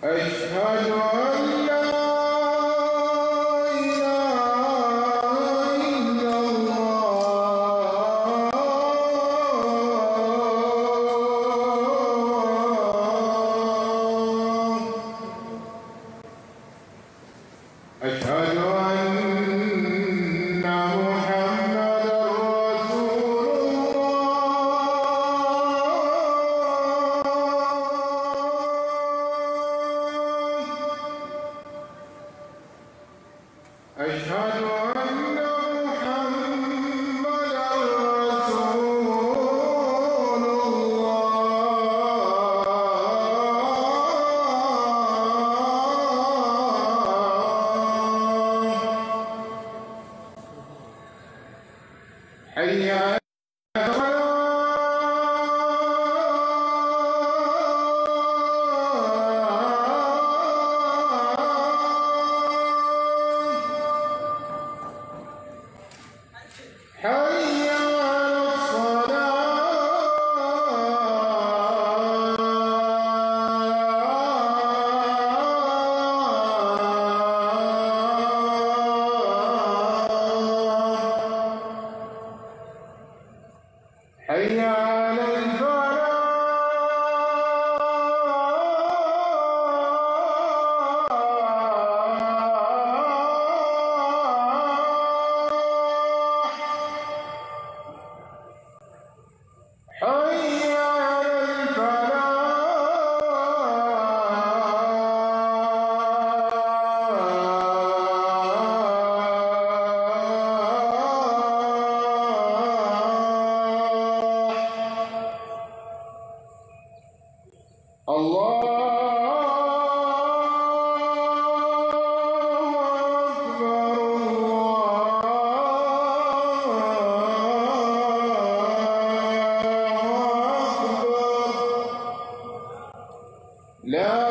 أشهد أن لا إله إلا الله أشهد أن محمدًا رسول الله أشهد أن محمدًا رسول الله حي على حي على الصلاة حي على الفلاح حي على الفلاح الله أكبر لا